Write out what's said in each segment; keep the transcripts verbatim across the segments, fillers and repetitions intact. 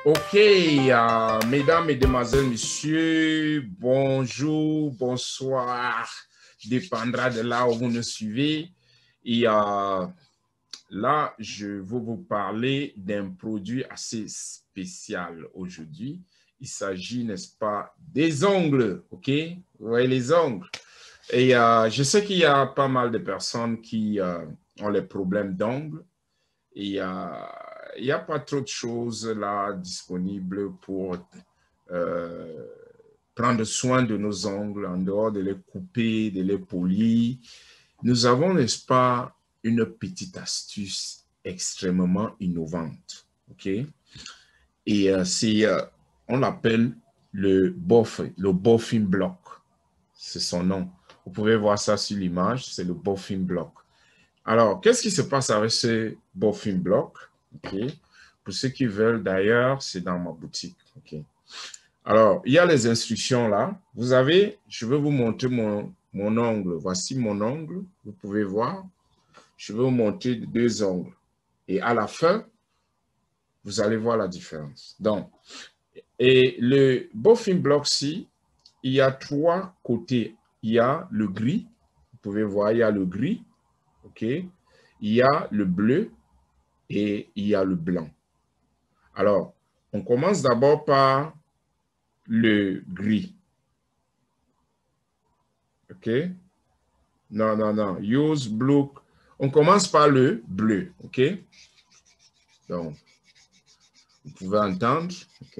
Ok, euh, mesdames, mesdemoiselles, messieurs, bonjour, bonsoir, dépendra de là où vous nous suivez. Et euh, là, je vais vous parler d'un produit assez spécial aujourd'hui. Il s'agit, n'est-ce pas, des ongles, ok? Vous voyez les ongles. Et euh, je sais qu'il y a pas mal de personnes qui euh, ont les problèmes d'ongles. Et euh, il n'y a pas trop de choses là disponibles pour euh, prendre soin de nos ongles en dehors de les couper, de les polir. Nous avons, n'est-ce pas, une petite astuce extrêmement innovante. OK? Et euh, c'est, euh, on l'appelle le buff, le buffing block. C'est son nom. Vous pouvez voir ça sur l'image, c'est le buffing block. Alors, qu'est-ce qui se passe avec ce buffing block? Okay. Pour ceux qui veulent, d'ailleurs, c'est dans ma boutique. Okay. Alors, il y a les instructions là. Vous avez, je vais vous montrer mon, mon ongle. Voici mon ongle. Vous pouvez voir. Je vais vous montrer deux ongles. Et à la fin, vous allez voir la différence. Donc, et le buffing block-ci, il y a trois côtés. Il y a le gris. Vous pouvez voir, il y a le gris. OK? Il y a le bleu et il y a le blanc. Alors, on commence d'abord par le gris. OK? Non, non, non. Use blue. On commence par le bleu. OK? Donc, vous pouvez entendre. OK?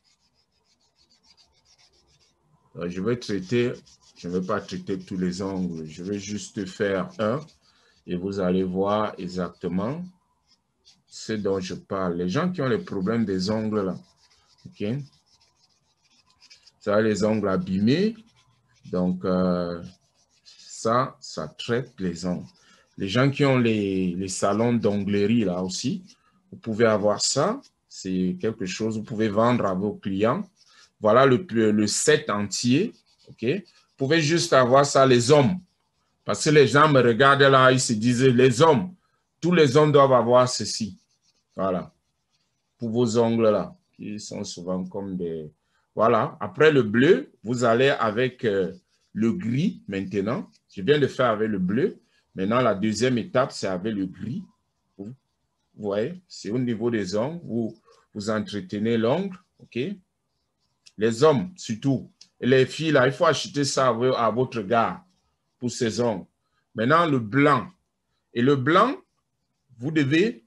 Alors, je vais traiter, je ne vais pas traiter tous les ongles. Je vais juste faire un et vous allez voir exactement ce dont je parle. Les gens qui ont les problèmes des ongles là. OK? Ça a les ongles abîmés. Donc, euh, ça, ça traite les ongles. Les gens qui ont les, les salons d'onglerie là aussi, vous pouvez avoir ça. C'est quelque chose que vous pouvez vendre à vos clients. Voilà le, le set entier. OK? Vous pouvez juste avoir ça, les hommes. Parce que les gens me regardent là, ils se disent, les hommes, tous les hommes doivent avoir ceci. Voilà. Pour vos ongles là, qui sont souvent comme des... Voilà. Après le bleu, vous allez avec euh, le gris maintenant. Je viens de faire avec le bleu. Maintenant, la deuxième étape, c'est avec le gris. Vous voyez, c'est au niveau des ongles. Vous, vous entretenez l'ongle. OK? Les hommes, surtout. Et les filles, là, il faut acheter ça à votre gars pour ces ongles. Maintenant, le blanc. Et le blanc, vous devez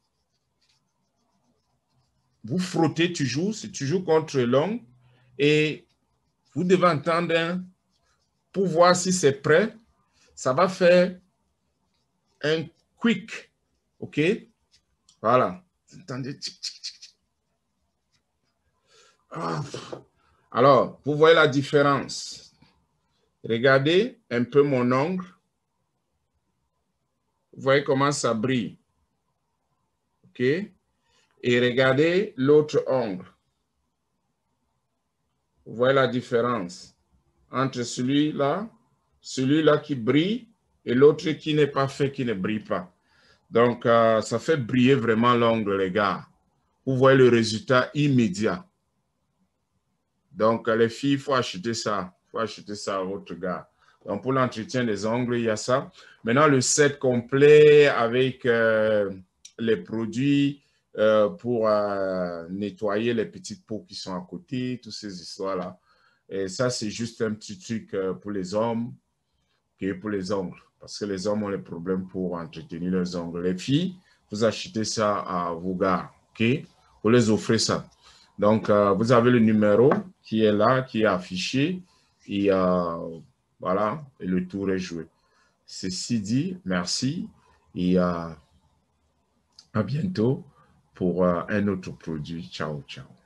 vous frotter toujours. C'est toujours contre l'ongle. Et vous devez entendre un, pour voir si c'est prêt. Ça va faire un quick. OK? Voilà. Vous entendez? Ah. Alors, vous voyez la différence. Regardez un peu mon ongle. Vous voyez comment ça brille. OK? Et regardez l'autre ongle. Vous voyez la différence entre celui-là, celui-là qui brille et l'autre qui n'est pas fait, qui ne brille pas. Donc, euh, ça fait briller vraiment l'ongle, les gars. Vous voyez le résultat immédiat. Donc, les filles, il faut acheter ça. Il faut acheter ça à votre gars. Donc, pour l'entretien des ongles, il y a ça. Maintenant, le set complet avec euh, les produits euh, pour euh, nettoyer les petites peaux qui sont à côté, toutes ces histoires-là. Et ça, c'est juste un petit truc euh, pour les hommes, okay, pour les ongles. Parce que les hommes ont les problèmes pour entretenir leurs ongles. Les filles, vous achetez ça à vos gars. OK? Vous les offrez ça. Donc, euh, vous avez le numéro qui est là, qui est affiché. Et euh, voilà, et le tour est joué. Ceci dit, merci. Et euh, à bientôt pour euh, un autre produit. Ciao, ciao.